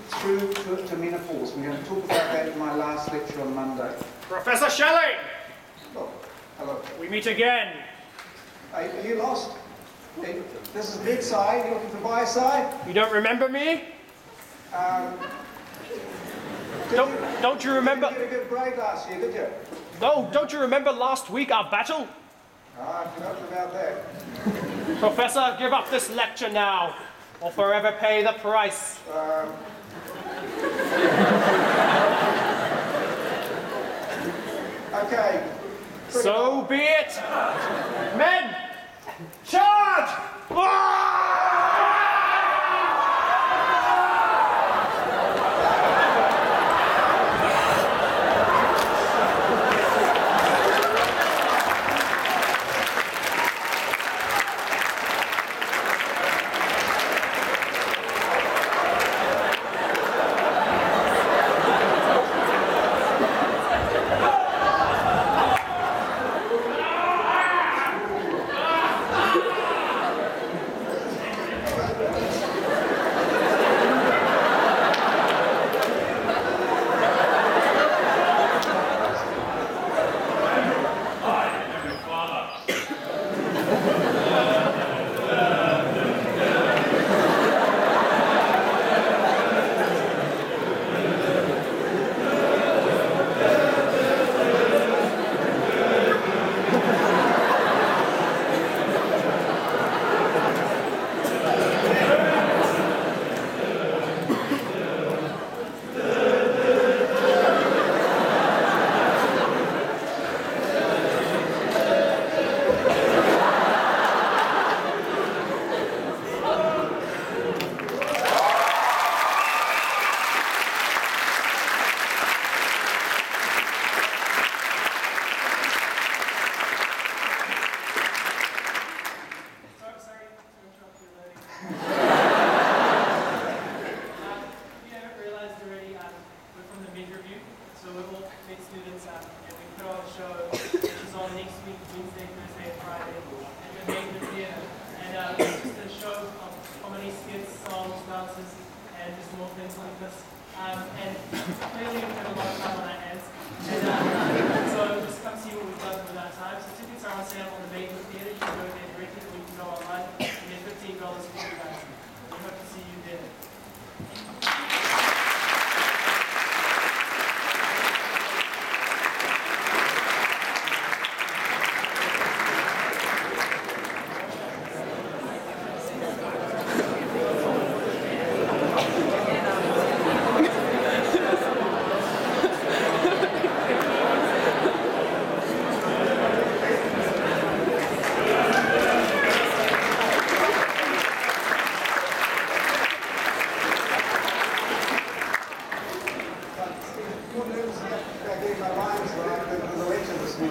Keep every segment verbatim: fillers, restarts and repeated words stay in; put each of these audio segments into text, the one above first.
through to, to menopause. We're going to talk about that in my last lecture on Monday. Professor Shelley! Oh, hello. We meet again. Are, are you lost? Hey, this is bedside. You're looking for by-side? You don't remember me? Um, Don't, you, don't you remember? You didn't get a good grade last year, did you? No, don't you remember last week, our battle? Oh, I've forgotten about that. Professor, give up this lecture now, or forever pay the price. Um, okay. So be it. Men, charge!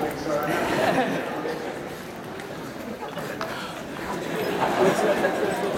So